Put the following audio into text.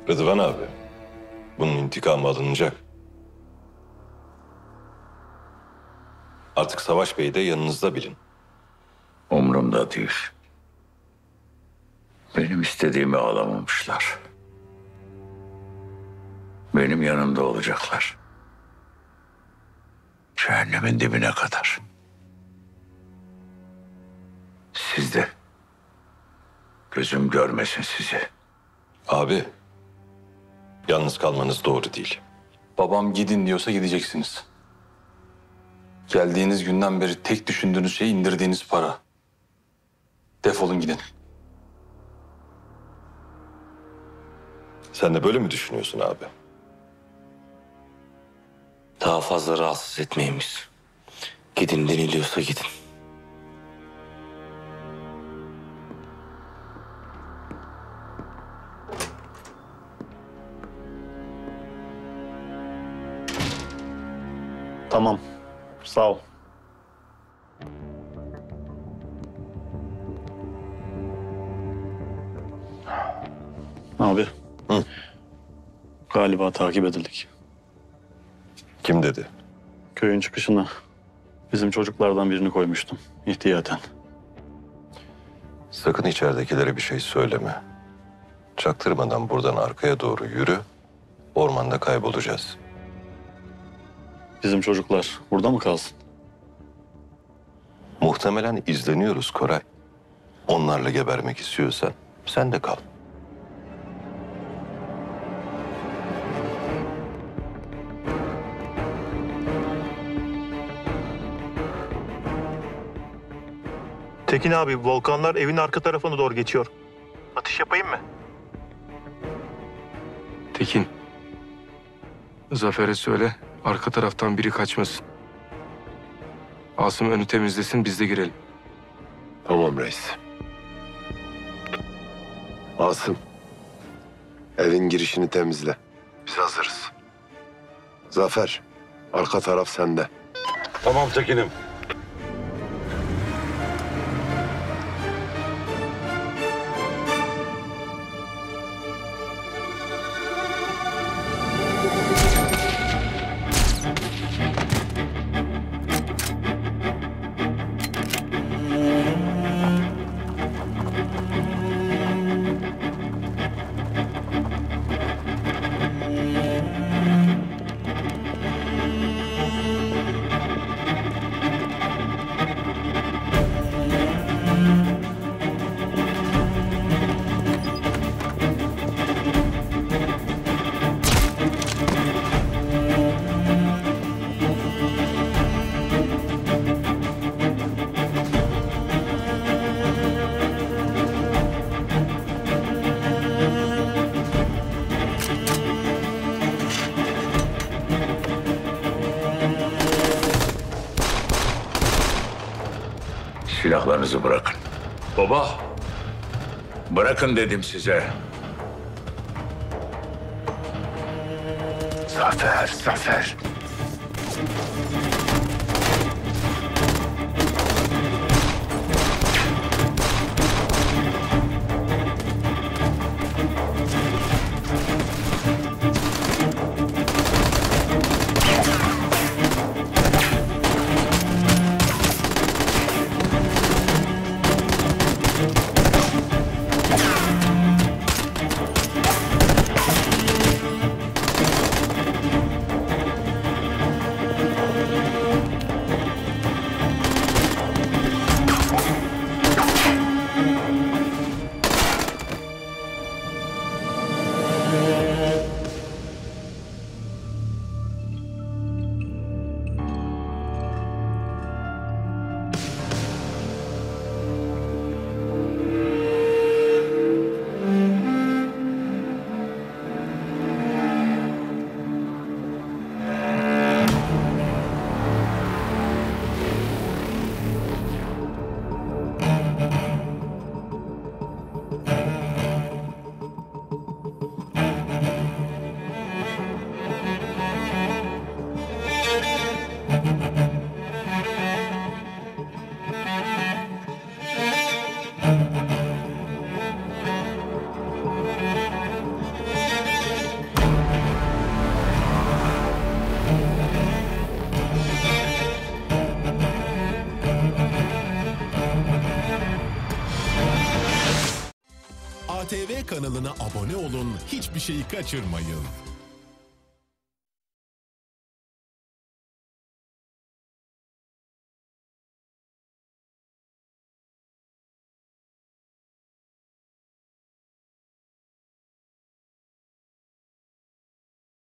Rıdvan abi, bunun intikamı alınacak. Artık Savaş Bey'i de yanınızda bilin. Umurumda değil. Benim istediğimi alamamışlar. Benim yanımda olacaklar. Cehennemin dibine kadar. Siz de gözüm görmesin sizi. Abi, yalnız kalmanız doğru değil. Babam gidin diyorsa gideceksiniz. Geldiğiniz günden beri tek düşündüğünüz şey indirdiğiniz para. Defolun gidin. Sen de böyle mi düşünüyorsun abi? Daha fazla rahatsız etmeyin biz. Gidin deniliyorsa gidin. Tamam. Sağ ol. Abi. Hı. Galiba takip edildik. Kim dedi? Köyün çıkışına bizim çocuklardan birini koymuştum ihtiyaten. Sakın içeridekilere bir şey söyleme. Çaktırmadan buradan arkaya doğru yürü. Ormanda kaybolacağız. Bizim çocuklar burada mı kalsın? Muhtemelen izleniyoruz Koray. Onlarla gebermek istiyorsan sen de kal. Tekin abi, volkanlar evin arka tarafına doğru geçiyor. Atış yapayım mı? Tekin. Zafer'e söyle, arka taraftan biri kaçmasın. Asım önü temizlesin, biz de girelim. Tamam reis. Asım, evin girişini temizle. Biz hazırız. Zafer, arka taraf sende. Tamam Tekin'im. Silahlarınızı bırakın. Baba. Bırakın dedim size. Zafer, Zafer. ATV kanalına abone olun, hiçbir şeyi kaçırmayın.